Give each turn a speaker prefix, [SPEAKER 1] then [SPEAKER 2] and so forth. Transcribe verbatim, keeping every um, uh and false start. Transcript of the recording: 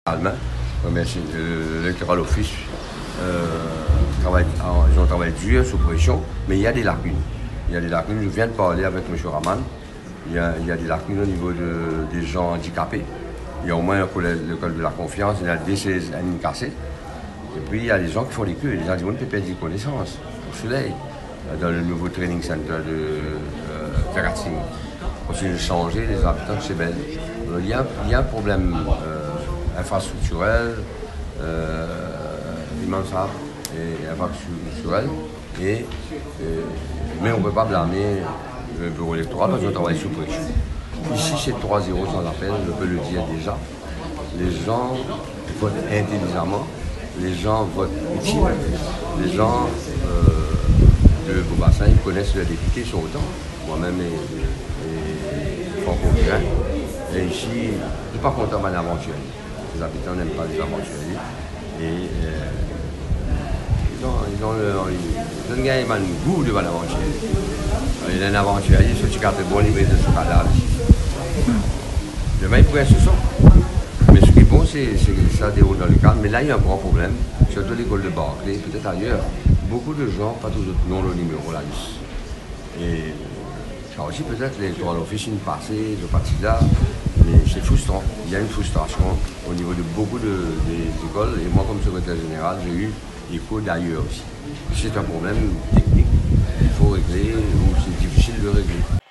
[SPEAKER 1] Allemagne, remercie l'électoral office. Euh, travaille, ils ont travaillé dur sous pression, mais il y a des lacunes. Il y a des lacunes. Je viens de parler avec M. Raman. Il y a, il y a des lacunes au niveau de, des gens handicapés. Il y a au moins l'école de la confiance, il y a des seize animes cassées. Et puis il y a des gens qui font des queues. Les gens qui peuvent perdre des connaissances au soleil, dans le nouveau training center de euh, Karatsing. On s'est changé les habitants de Chebel. Il y a, il y a un problème euh, infrastructurel, euh, immense et infrastructurel, et, et, mais on ne peut pas blâmer le bureau électoral parce qu'on travaille sous pression. Ici, c'est trois zéro sans appel, je peux le dire déjà. Les gens votent intelligemment, les gens votent utile, les gens euh, de Beaubassin, ils connaissent leurs députés, ils sont autant. Moi-même et, et franco-grin. Et ici, je ne suis pas content de l'aventurier. Les habitants n'aiment pas les aventuriers. Et euh, ils ont, ils ont le, ils ont gagné un goût de l'aventurier. Il y a un aventurier, ce qui a fait bon livre de ce cadavre. Demain, ils pourraient se sortir. Mais ce qui est bon, c'est que ça déroule dans le cadre. Mais là, il y a un grand problème, surtout l'école de Barclay, peut-être ailleurs. Beaucoup de gens, pas tous n'ont le numéro la liste. Et ça aussi, peut-être, l'électoral office, une passée, de parti là, mais c'est frustrant. Il y a une frustration au niveau de beaucoup de, des écoles. Et moi, comme secrétaire général, j'ai eu écho d'ailleurs aussi. C'est un problème technique qu'il faut régler ou c'est difficile de régler.